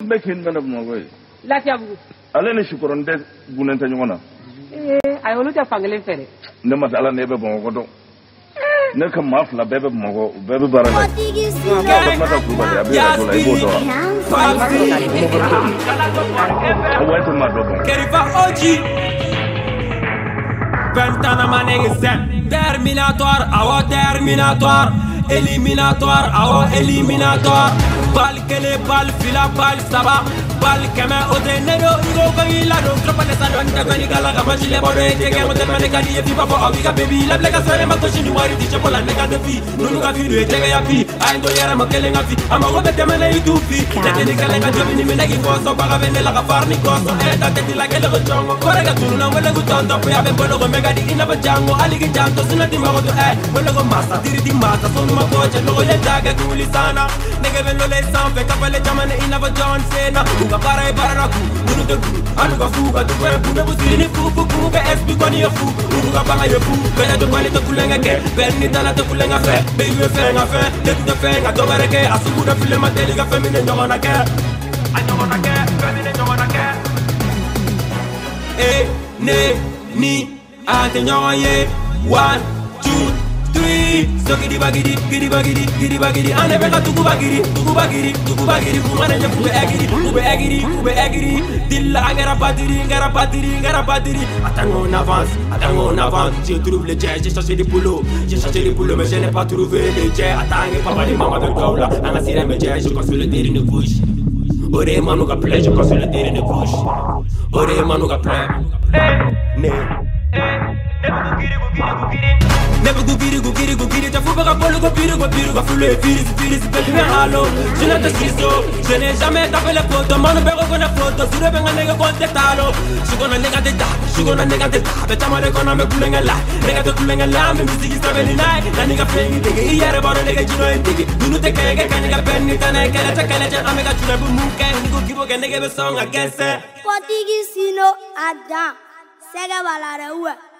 bɛ kin bɛ na Bamakɔ ye. Lafiyabugu. Ale ni Sukɔrɔnin tɛ gunnen tɛ ɲɔgɔn na. A olu tɛ fankelen fɛ dɛ. Ne ma Ala ne bɛ Bamakɔ dɔn. Ne ka maa 2 bɛɛ bɛ Bamakɔ, u bɛɛ bɛ baara la. Fatumata Kulubali a bɛ radio la, i b'o dɔn wa? Waati ma dɔ dɔn. Kerifa Oji. Pentana manegisen. Terminator, awa Terminator. Éliminatoire, awa éliminatoire. Bal kele, bal fila, bal saba. Bal keme ote nedo igo kagi la don tropa de salon de bani gala kama chile bodo ete ke motel mane kadi e fi papa awiga baby la blega sore ma ko shini wari ti chopola nega de fi nunu ka fi do ete ya fi ay do yara ma kele nga fi ama go bete mane itu fi tete ni kale nga jobi ni me nagi ko so baga vende la ka farni ko so eta tete la kele go tongo kore ga tunu na wele go tondo po ya be bodo go mega di ina ba jango ali gi janto sina di ma go to wele go masa diri di masa so ma ko che lo le daga kuli sana nega vendo le sampe kapale jamane ina ba John Cena uga para e para ku dunu de ku anu ga fuga du kwa ku ne busiri ni fu ga SB ko ni fu uga banga yo fu bele to kwani to kulenga ke berni tala to kulenga fe be yu fe nga fe de tu fe nga to bareke asubu da file mateli ga fe mine ndona ke andona ke fe mine ndona ke e ne ni ate nyoye 1 2 so gidi bagidi ane beka tuku bagidi kumane je kube egiri dilla ngara batiri attends on avance je trouve le jet j'ai cherché des boulots mais je n'ai pas trouvé le jet attends papa ni maman de kaula anga sire me jet je construis le terrain de bouche ore manu ka play je construis le terrain de bouche ore manu ka play Never go giri, ta fuba ka polo go piro ka fule firis peli me halo. Je ne te suis so, je n'ai jamais tapé les photos, mano bego con la photo, sure venga nega contestalo. She gonna nega de da, beta mare kona me kulenga la, me music is traveling night. Na nega fengi dege, iyare baro nega jino entege. Dunu te kege kaniga penni tane kele je amega tune bu muke, nigo kibo ke nega be song against. Potigi sino adam, sega balare uwe.